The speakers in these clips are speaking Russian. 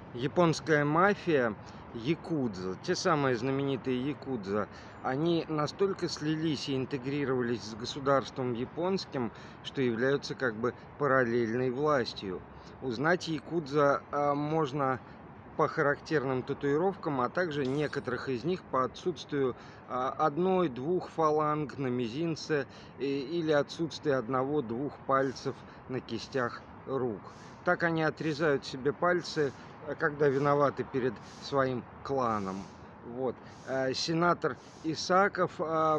Японская мафия, якудза, те самые знаменитые якудза, они настолько слились и интегрировались с государством японским, что являются как бы параллельной властью. Узнать якудза можно по характерным татуировкам, а также некоторых из них по отсутствию одной-двух фаланг на мизинце или отсутствию одного-двух пальцев на кистях рук. Так они отрезают себе пальцы, когда виноваты перед своим кланом. Вот. Сенатор Исаков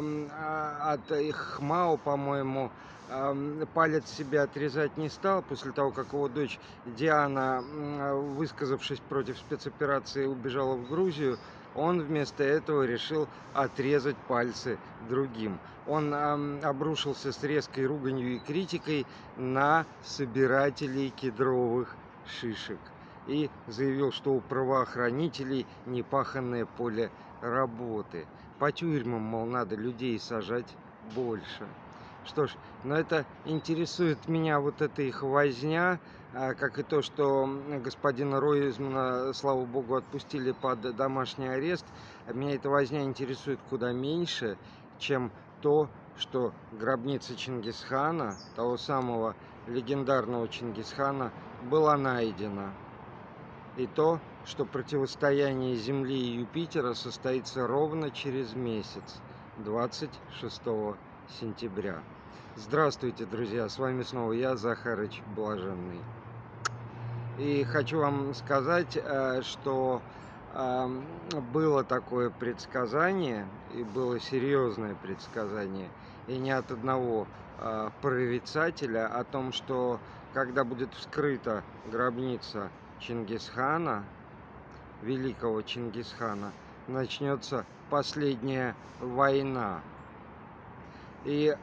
от Ихмао, по-моему, палец себе отрезать не стал после того, как его дочь Диана, высказавшись против спецоперации, убежала в Грузию. Он вместо этого решил отрезать пальцы другим. Он обрушился с резкой руганью и критикой на собирателей кедровых шишек и заявил, что у правоохранителей непаханное поле работы. По тюрьмам, мол, надо людей сажать больше. Что ж, но это интересует меня, вот эта их возня, как и то, что господина Ройзмана, слава богу, отпустили под домашний арест. Меня эта возня интересует куда меньше, чем то, что гробница Чингисхана, того самого легендарного Чингисхана, была найдена. И то, что противостояние Земли и Юпитера состоится ровно через месяц, 26 сентября. Здравствуйте, друзья! С вами снова я, Захарыч Блаженный. И хочу вам сказать, что было такое предсказание, и было серьезное предсказание, и не от одного прорицателя, о том, что когда будет вскрыта гробница Чингисхана, великого Чингисхана, начнется последняя война. И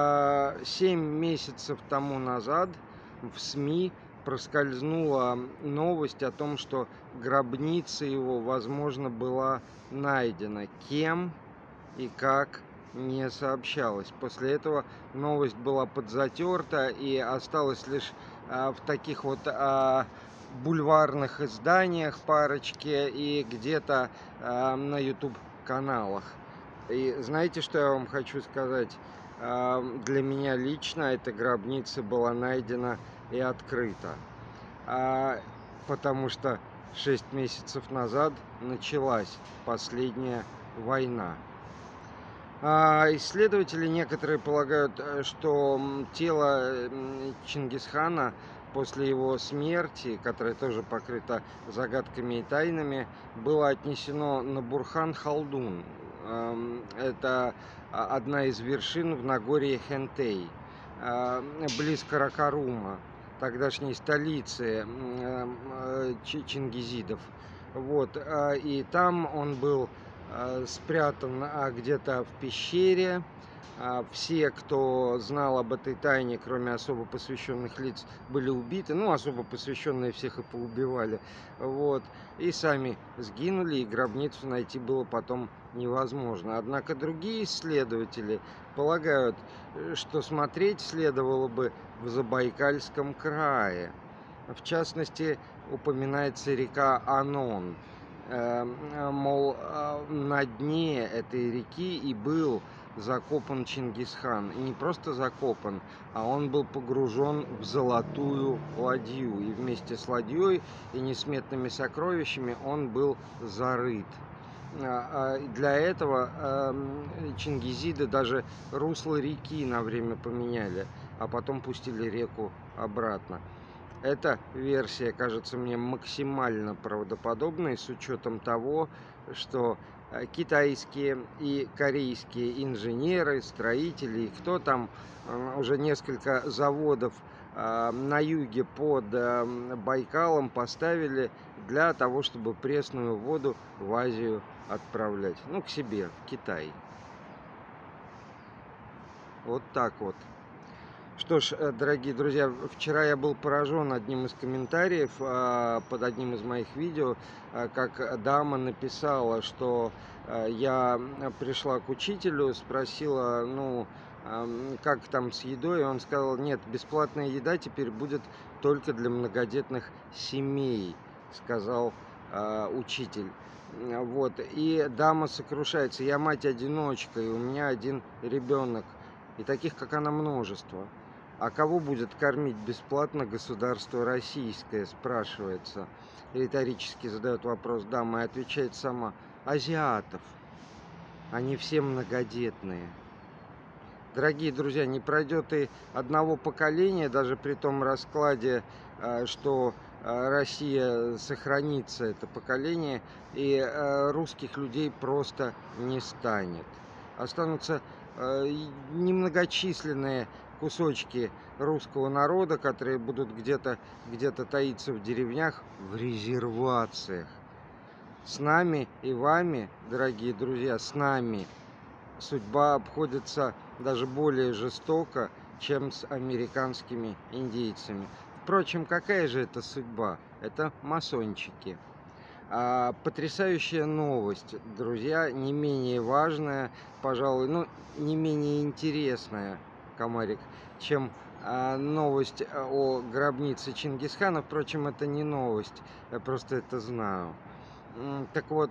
7 месяцев тому назад в СМИ проскользнула новость о том, что гробница его, возможно, была найдена. Кем и как, не сообщалось. После этого новость была подзатерта и осталась лишь в таких вот бульварных изданиях парочке и где-то на YouTube каналах. И знаете, что я вам хочу сказать? Для меня лично эта гробница была найдена и открыта, потому что 6 месяцев назад началась последняя война. Исследователи некоторые полагают, что тело Чингисхана после его смерти, которая тоже покрыта загадками и тайнами, было отнесено на Бурхан-Халдун. Это одна из вершин в Нагорье Хентей, близ Каракарума, тогдашней столицы чингизидов. Вот. И там он был спрятан где-то в пещере. Все, кто знал об этой тайне, кроме особо посвященных лиц, были убиты. Ну, особо посвященные всех и поубивали. Вот. И сами сгинули, и гробницу найти было потом невозможно. Однако другие исследователи полагают, что смотреть следовало бы в Забайкальском крае. В частности, упоминается река Анон. Мол, на дне этой реки и был закопан Чингисхан. И не просто закопан, а он был погружен в золотую ладью. И вместе с ладьей и несметными сокровищами он был зарыт. Для этого чингизиды даже русло реки на время поменяли, а потом пустили реку обратно. Эта версия кажется мне максимально правдоподобной с учетом того, что китайские и корейские инженеры, строители, и кто там, уже несколько заводов на юге под Байкалом поставили для того, чтобы пресную воду в Азию отправлять. Ну, к себе, в Китай. Вот так вот. Что ж, дорогие друзья, вчера я был поражен одним из комментариев под одним из моих видео, как дама написала, что я пришла к учителю, спросила, ну, как там с едой, и он сказал, нет, бесплатная еда теперь будет только для многодетных семей. сказал учитель. Вот. И дама сокрушается. Я мать-одиночка, и у меня один ребенок. И таких, как она, множество. А кого будет кормить бесплатно государство российское, спрашивается. Риторически задает вопрос дама и отвечает сама. Азиатов. Они все многодетные. Дорогие друзья, не пройдет и одного поколения, даже при том раскладе, что Россия сохранится, это поколение, и русских людей просто не станет. Останутся немногочисленные кусочки русского народа, которые будут где-то таиться в деревнях, в резервациях. С нами и вами, дорогие друзья, с нами судьба обходится даже более жестоко, чем с американскими индейцами. Впрочем, какая же это судьба? Это масончики. Потрясающая новость, друзья, не менее важная, пожалуй, не менее интересная, комарик, чем новость о гробнице Чингисхана. Впрочем, это не новость, я просто это знаю. Так вот,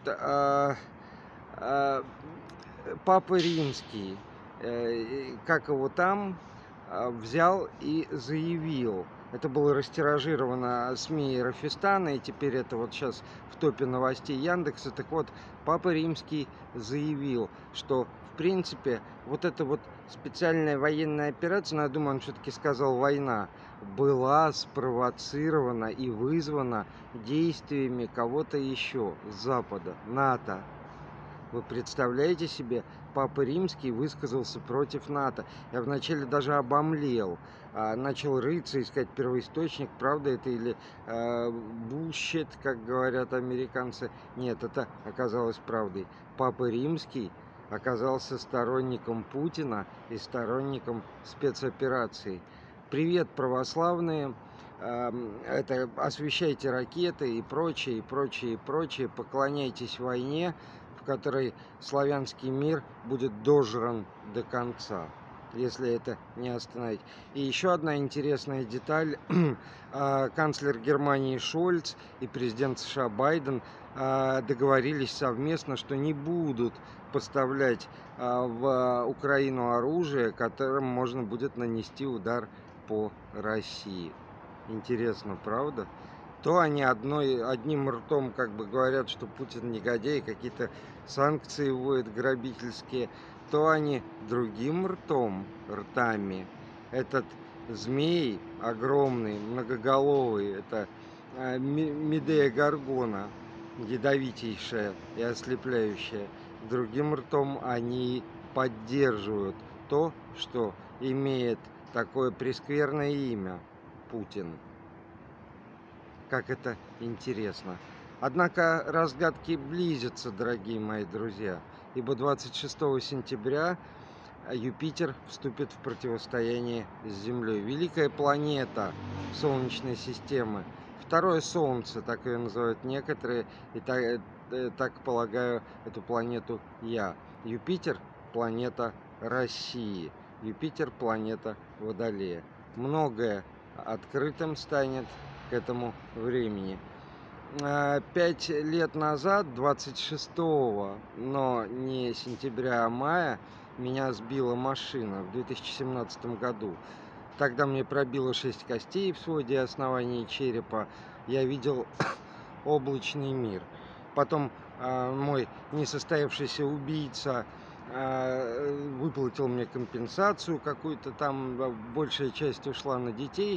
Папа Римский, как его там, взял и заявил. Это было растиражировано СМИ Рафистана, и теперь это вот сейчас в топе новостей Яндекса. Так вот, Папа Римский заявил, что в принципе вот эта вот специальная военная операция, я думаю, он все-таки сказал война, была спровоцирована и вызвана действиями кого-то еще с Запада, НАТО. Вы представляете себе, Папа Римский высказался против НАТО. Я вначале даже обомлел. Начал рыться, искать первоисточник, правда это или bullshit, как говорят американцы. Нет, это оказалось правдой. Папа Римский оказался сторонником Путина и сторонником спецопераций. Привет, православные! Это освещайте ракеты и прочее, и прочее, и прочее. Поклоняйтесь войне, в которой славянский мир будет дожран до конца, если это не остановить. И еще одна интересная деталь. Канцлер Германии Шольц и президент США Байден договорились совместно, что не будут поставлять в Украину оружие, которым можно будет нанести удар по России. Интересно, правда? То они одним ртом как бы говорят, что Путин негодяй, какие-то санкции вводят грабительские, то они другим ртами. Этот змей огромный, многоголовый, это Медея Горгона, ядовитейшая и ослепляющая, другим ртом они поддерживают то, что имеет такое прескверное имя – Путин. Как это интересно. Однако разгадки близятся, дорогие мои друзья, ибо 26 сентября Юпитер вступит в противостояние с Землей. Великая планета Солнечной системы. Второе Солнце, так ее называют некоторые, и так полагаю эту планету я. Юпитер – планета России. Юпитер – планета Водолея. Многое открытым станет к этому времени. 5 лет назад, 26-го, но не сентября, а мая, меня сбила машина в 2017 году. Тогда мне пробило 6 костей в своде основании черепа. Я видел облачный мир. Потом мой несостоявшийся убийца выплатил мне компенсацию какую-то, там большая часть ушла на детей.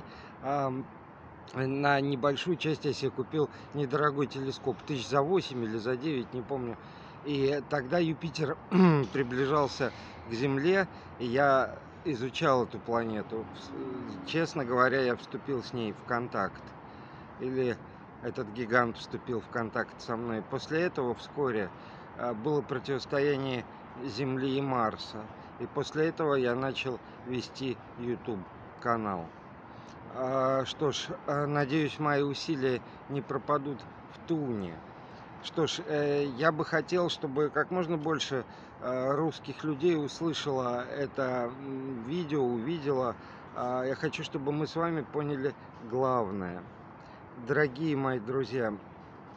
На небольшую часть я себе купил недорогой телескоп, 8 или за 9, не помню. И тогда Юпитер приближался к Земле, и я изучал эту планету. Честно говоря, я вступил с ней в контакт. Или этот гигант вступил в контакт со мной. После этого вскоре было противостояние Земли и Марса. И после этого я начал вести YouTube канал. Что ж, надеюсь, мои усилия не пропадут в туне. Что ж, я бы хотел, чтобы как можно больше русских людей услышало это видео, увидело. Я хочу, чтобы мы с вами поняли главное. Дорогие мои друзья,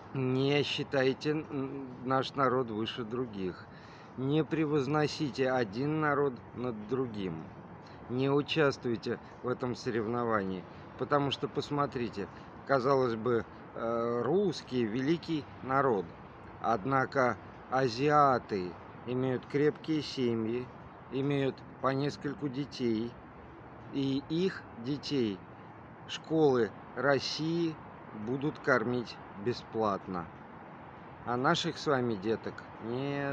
Не считайте наш народ выше других. Не превозносите один народ над другим. Не участвуйте в этом соревновании. Потому что, посмотрите, казалось бы, русский великий народ. Однако азиаты имеют крепкие семьи, имеют по нескольку детей, и их детей школы России будут кормить бесплатно. А наших с вами деток нет.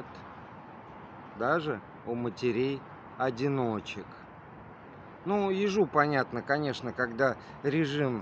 Даже у матерей-одиночек. Ну, ежу понятно, конечно, когда режим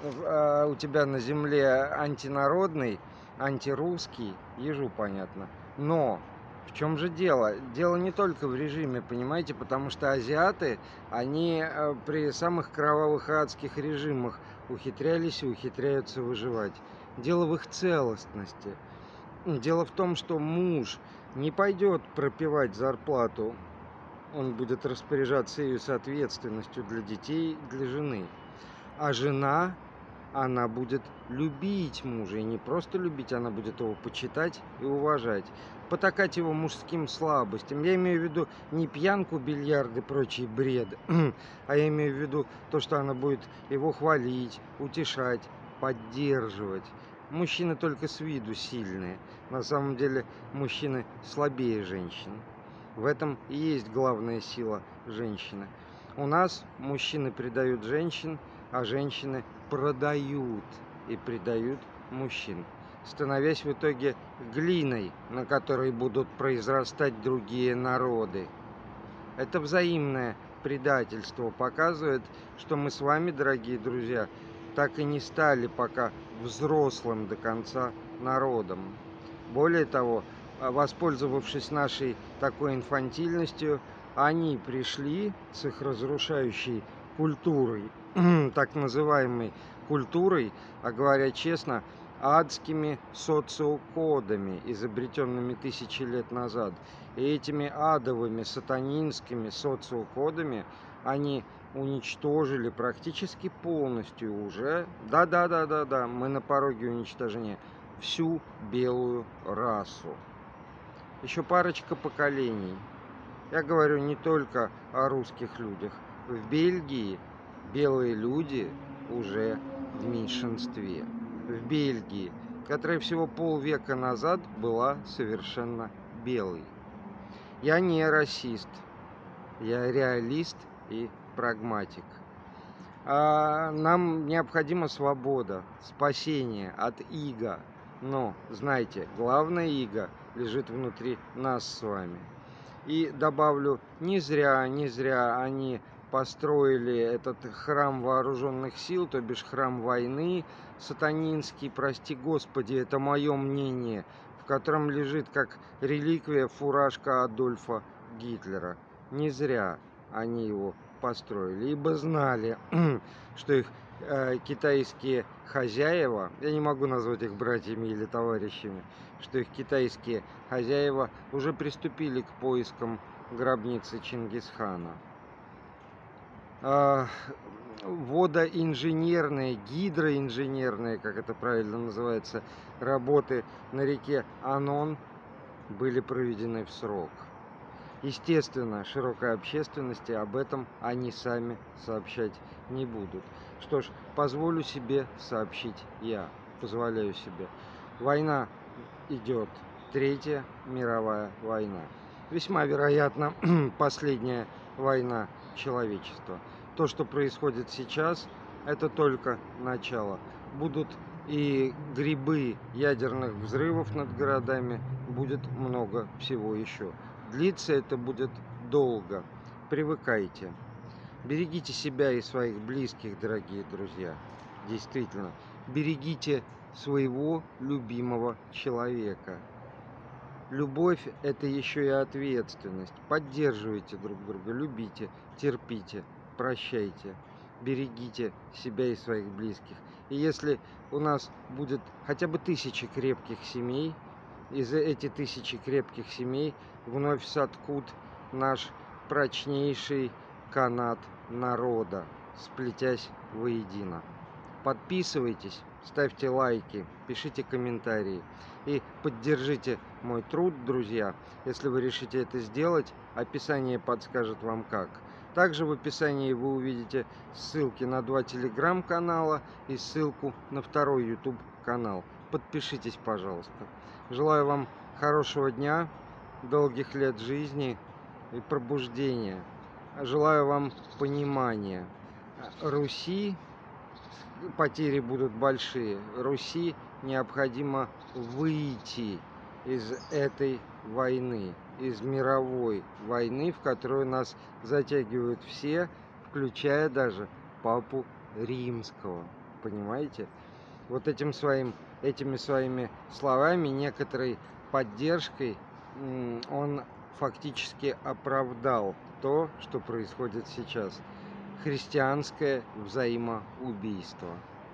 у тебя на земле антинародный, антирусский, ежу понятно. Но в чем же дело? Дело не только в режиме, понимаете, потому что азиаты, они при самых кровавых и адских режимах ухитрялись и ухитряются выживать. Дело в их целостности. Дело в том, что муж не пойдет пропивать зарплату, он будет распоряжаться ею с ответственностью для детей, для жены. А жена, она будет любить мужа. И не просто любить, она будет его почитать и уважать. Потакать его мужским слабостям. Я имею в виду не пьянку, бильярд и прочий бред, а я имею в виду то, что она будет его хвалить, утешать, поддерживать. Мужчины только с виду сильные. На самом деле мужчины слабее женщин. В этом и есть главная сила женщины. У нас мужчины предают женщин, а женщины продают и предают мужчин, становясь в итоге глиной, на которой будут произрастать другие народы. Это взаимное предательство показывает, что мы с вами, дорогие друзья, так и не стали пока взрослым до конца народом. Более того, воспользовавшись нашей такой инфантильностью, они пришли с их разрушающей культурой, так называемой культурой, а говоря честно, адскими социокодами, изобретенными тысячи лет назад. И этими адовыми сатанинскими социокодами они уничтожили практически полностью уже, да, мы на пороге уничтожения, всю белую расу. Еще парочка поколений. Я говорю не только о русских людях. В Бельгии белые люди уже в меньшинстве. В Бельгии, которая всего полвека назад была совершенно белой. Я не расист, я реалист и прагматик. Нам необходима свобода, спасение от иго. Но, знаете, главное иго лежит внутри нас с вами. И добавлю, не зря они построили этот храм вооруженных сил, то бишь храм войны, сатанинский, прости господи, это мое мнение, в котором лежит как реликвия фуражка Адольфа Гитлера. Не зря они его построили, ибо знали, что их китайские хозяева, я не могу назвать их братьями или товарищами, что их китайские хозяева уже приступили к поискам гробницы Чингисхана. Водоинженерные, гидроинженерные, как это правильно называется, работы на реке Анон были проведены в срок. Естественно, широкой общественности об этом они сами сообщать не будут. Что ж, позволю себе сообщить я, позволяю себе. Война идет, Третья мировая война. Весьма вероятно, последняя война человечества. То, что происходит сейчас, это только начало. Будут и грибы ядерных взрывов над городами, будет много всего еще. Длиться это будет долго. Привыкайте. Берегите себя и своих близких, дорогие друзья. Действительно, берегите своего любимого человека. Любовь – это еще и ответственность. Поддерживайте друг друга, любите, терпите, прощайте. Берегите себя и своих близких. И если у нас будет хотя бы 1000 крепких семей, из этих 1000 крепких семей вновь соткут наш прочнейший канат народа, сплетясь воедино. Подписывайтесь, ставьте лайки, пишите комментарии и поддержите мой труд, друзья. Если вы решите это сделать, описание подскажет вам как. Также в описании вы увидите ссылки на 2 телеграм-канала и ссылку на 2-й YouTube канал. Подпишитесь, пожалуйста. Желаю вам хорошего дня, долгих лет жизни и пробуждения. Желаю вам понимания. Руси потери будут большие. Руси необходимо выйти из этой войны, из мировой войны, в которую нас затягивают все, включая даже папу Римского. Понимаете? Вот этими своими словами, некоторой поддержкой, он фактически оправдал то, что происходит сейчас. Христианское взаимоубийство.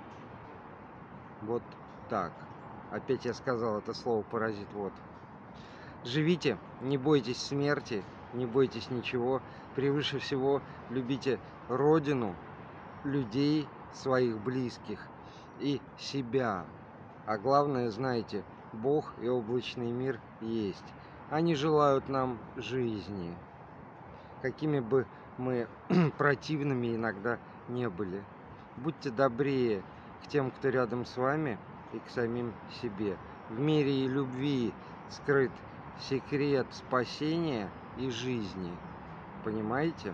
Вот так. Опять я сказал это слово паразит. Вот. Живите, не бойтесь смерти, не бойтесь ничего. Превыше всего любите Родину, людей, своих близких и себя. А главное, знайте, Бог и облачный мир есть. Они желают нам жизни, какими бы мы противными иногда не были. Будьте добрее к тем, кто рядом с вами, и к самим себе. В мире и любви скрыт секрет спасения и жизни. Понимаете?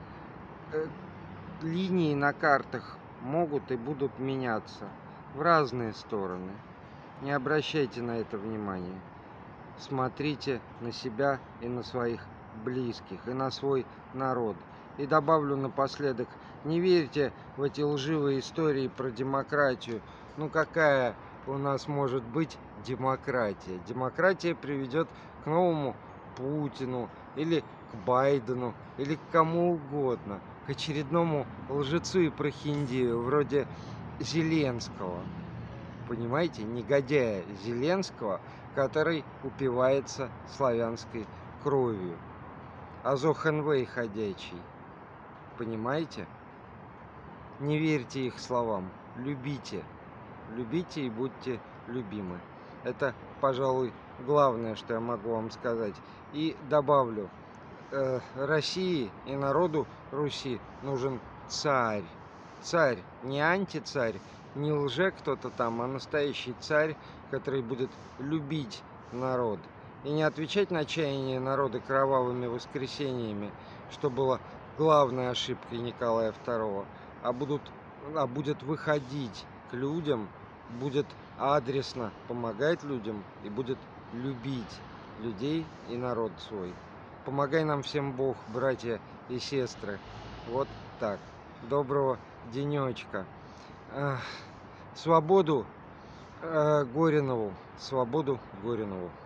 Линии на картах могут и будут меняться в разные стороны. Не обращайте на это внимания. Смотрите на себя и на своих близких, и на свой народ. И добавлю напоследок, не верьте в эти лживые истории про демократию. Ну какая у нас может быть демократия? Демократия приведет к новому Путину, или к Байдену, или к кому угодно. К очередному лжецу и прохиндею, вроде Зеленского. Понимаете, негодяя Зеленского, который упивается славянской кровью. Азохенвей ходячий. Понимаете? Не верьте их словам. Любите. Любите и будьте любимы. Это, пожалуй, главное, что я могу вам сказать. И добавлю. России и народу Руси нужен царь. Царь, не антицарь, не лже кто-то там, а настоящий царь, который будет любить народ. И не отвечать на чаяние народа кровавыми воскресениями, что было главной ошибкой Николая II, а будет выходить к людям, будет адресно помогать людям и будет любить людей и народ свой. Помогай нам всем Бог, братья и сестры. Вот так. Доброго денечка. Свободу Горинову. Свободу Горинову.